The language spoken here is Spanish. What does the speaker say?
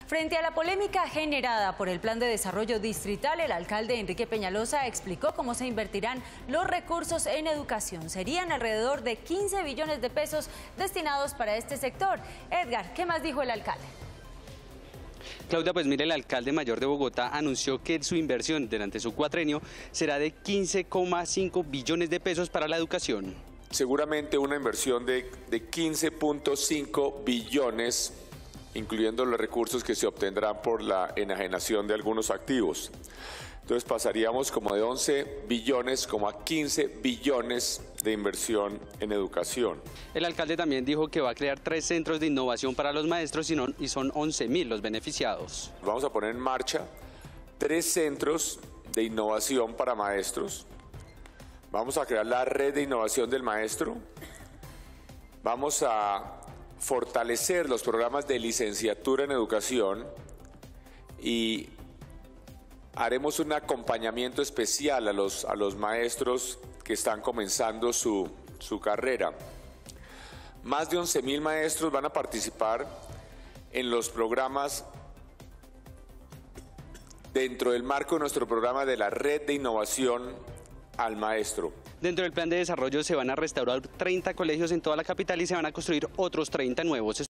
Frente a la polémica generada por el Plan de Desarrollo Distrital, el alcalde Enrique Peñalosa explicó cómo se invertirán los recursos en educación. Serían alrededor de 15 billones de pesos destinados para este sector. Edgar, ¿qué más dijo el alcalde? Claudia, pues mire, el alcalde mayor de Bogotá anunció que su inversión durante su cuatrenio será de 15,5 billones de pesos para la educación. Seguramente una inversión de 15,5 billones, incluyendo los recursos que se obtendrán por la enajenación de algunos activos. Entonces pasaríamos como de 11 billones como a 15 billones de inversión en educación. El alcalde también dijo que va a crear 3 centros de innovación para los maestros y son 11.000 los beneficiados. Vamos a poner en marcha 3 centros de innovación para maestros. Vamos a crear la red de innovación del maestro. Vamos a fortalecer los programas de licenciatura en educación y haremos un acompañamiento especial a los maestros que están comenzando su carrera. Más de 11.000 maestros van a participar en los programas dentro del marco de nuestro programa de la red de innovación al maestro. Dentro del plan de desarrollo se van a restaurar 30 colegios en toda la capital y se van a construir otros 30 nuevos.